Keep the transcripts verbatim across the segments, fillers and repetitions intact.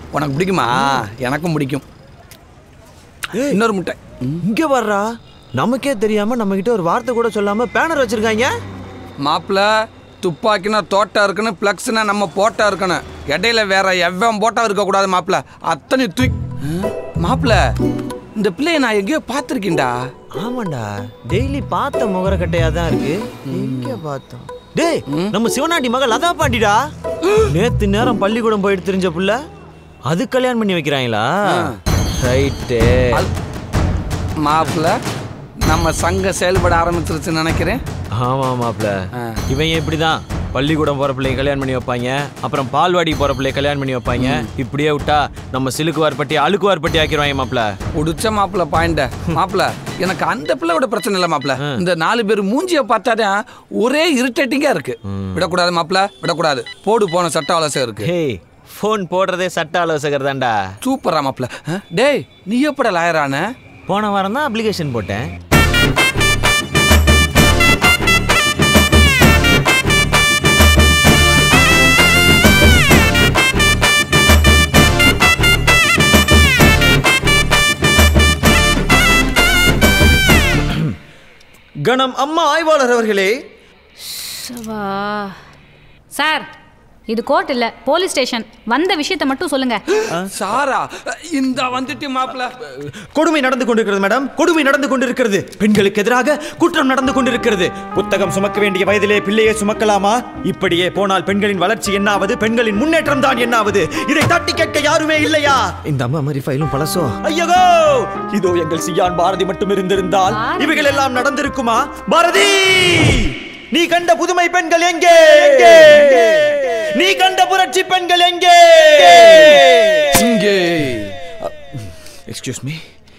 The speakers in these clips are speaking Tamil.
உனக்கு பிடிக்குமா? எனக்கும் பிடிக்கும். இன்னொரு முட்டை இங்கே வர்றா. நமக்கே தெரியாம நம்ம கிட்ட ஒரு வார்த்தை கூட சொல்லாம பேனர் வச்சிருக்காங்க. மாப்பிள்ள துப்பாக்கினா தோட்டா இருக்குன்னு, பிளக்ஸ்னா நம்ம போட்டா இருக்கணும். இடையில வேற எவ்வளவு போட்டா இருக்கக்கூடாது மாப்பிள்ள. அத்தனை தூக்கி மாப்பிள்ள இந்த பிள்ளைய நான் எங்கேயோ பார்த்துருக்கேன்டா. ஆமாண்டா, டெய்லி பார்த்த முகரக்கட்டையா தான் இருக்கு. எங்க பார்த்தோம்? டேய், நம்ம சிவனாண்டி மகள் லதா பாண்டிடா. நேத்து நேரம் பள்ளிக்கூடம் போயிட்டு தெரிஞ்ச புள்ள, அது கல்யாணம் பண்ணி வைக்கிறாங்களா? ரைட்டு மாப்பிள்ள, நம்ம சங்கம் செயல்பட ஆரம்பிச்சிருச்சுன்னு நினைக்கிறேன். ஆமா மாப்பிள்ள, இவன் இப்படிதான் பள்ளிக்கூடம் போற பிள்ளைய கல்யாணம் பண்ணி வைப்பாங்க, அப்புறம் பால்வாடி போற பிள்ளைய கல்யாணம் பண்ணி வைப்பாங்க. இப்படியே விட்டா நம்ம சிலுக்குவார் பட்டி அழுக்குவார் பட்டி ஆக்கிடுவாங்க மாப்பிள்ள. உடிச்ச மாப்பிள்ள பாயிண்ட. மாப்பிள்ள எனக்கு அந்த பிள்ளையோட பிரச்சனை இல்லை மாப்பிள்ள. இந்த நாலு பேர் மூஞ்சிய பார்த்தாதான் ஒரே இரிட்டேட்டிங்கா இருக்கு. விடக்கூடாது மாப்பிள்ள, விடக்கூடாது. போடு போன சட்ட ஆலோசனை இருக்கு. ஃபோன் போடுறதே சட்ட ஆலோசகர் தான்டா. சூப்பரா மாப்பிள்ள. டேய், நீ எப்பட லாயரான? போன வாரம் தான் அப்ளிகேஷன் போட்டேன். கணம் அம்மா ஆய்வாளர் அவர்களே. சார், இது கோர்ட் இல்ல, போலீஸ் ஸ்டேஷன். வந்த விஷயத்தை மட்டும் சொல்லுங்க. சாரா, இந்த வந்துட்டு மாப்பிள்ள. கொடுமை நடந்து கொண்டிருக்கிறது மேடம், கொடுமை நடந்து கொண்டிருக்கிறது. பெண்களுக்கு எதிராக குற்றம் நடந்து கொண்டிருக்கிறது. புத்தகம் சுமக்க வேண்டிய வயதிலே பிள்ளையை சுமக்கலாமா? இப்படியே போனால் பெண்களின் வளர்ச்சி என்னாவது, பெண்களின் முன்னேற்றம் தான் என்னாவது? இதை தட்டி கேட்க யாருமே இல்லையா? இந்த அம்மா மாதிரி ஃபைலும் பழசோ. ஐயோ, இதோ எங்கள் சியான் பாரதி மட்டும் இருந்திருந்தால் இவைகள் எல்லாம் நடந்திருக்குமா? பாரதி, நீ கண்ட புதுமை பெண்கள் எங்கே? நீ கண்ட புரட்சி பெண்கள் எங்கே? இங்கே. Excuse me.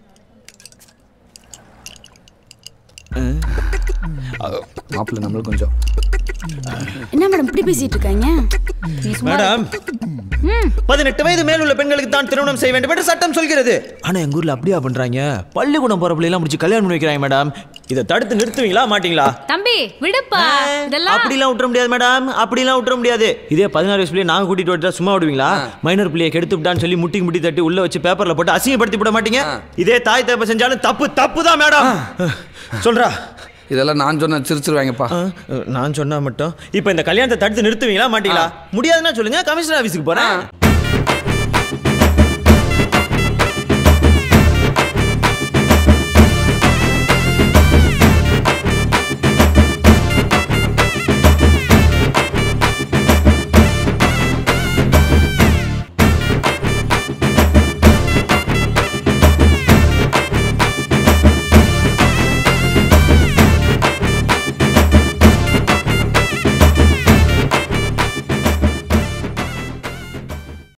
மாப்பிள்ள நம்மளுக்கு கொஞ்சம். என்ன மேடம் இப்படி பேசிட்டு இருக்காங்க? மேடம், பதினெட்டு வயது மேல் உள்ள பெண்களுக்கு தான் திருமணம் செய்ய வேண்டும் என்று சட்டம் சொல்கிறது. ஆனா எங்க ஊர்ல அப்படியா பண்றாங்க? பள்ளிக்கூடம் போற பிள்ளை எல்லாம் முடிச்சு கல்யாணம் பண்ணி வைக்கிறாங்க மேடம். இதை தடுத்து நிறுத்துவீங்களா மாட்டீங்களா? தம்பி விடுப்பா. இதெல்லாம் அப்படிலாம் விட்டுற முடியாது மேடம், அப்படிலாம் விட்டுற முடியாது. இதே பதினாறு வயசு பிள்ளைய நாங்க கூட்டிட்டு விட்டா சும்மா விடுவீங்களா? மைனர் பிள்ளையை கெடுத்து விட்டான்னு சொல்லி முட்டி முட்டி தட்டி உள்ள வச்சு பேப்பர்ல போட்டு அசிங்கப்படுத்தி விட மாட்டீங்க? இதே தாய் தப்பு செஞ்சாலும் தப்பு தப்பு தான் மேடம். சொல்றா. இதெல்லாம் நான் சொன்ன சிரிச்சிருவாங்கப்பா. நான் சொன்னா மட்டும் இப்ப இந்த கல்யாணத்தை தடுத்து நிறுத்துவீங்களா மாட்டீங்களா? முடியாதுன்னா சொல்லுங்க, கமிஷனர் ஆபீஸ்க்கு போறேன்.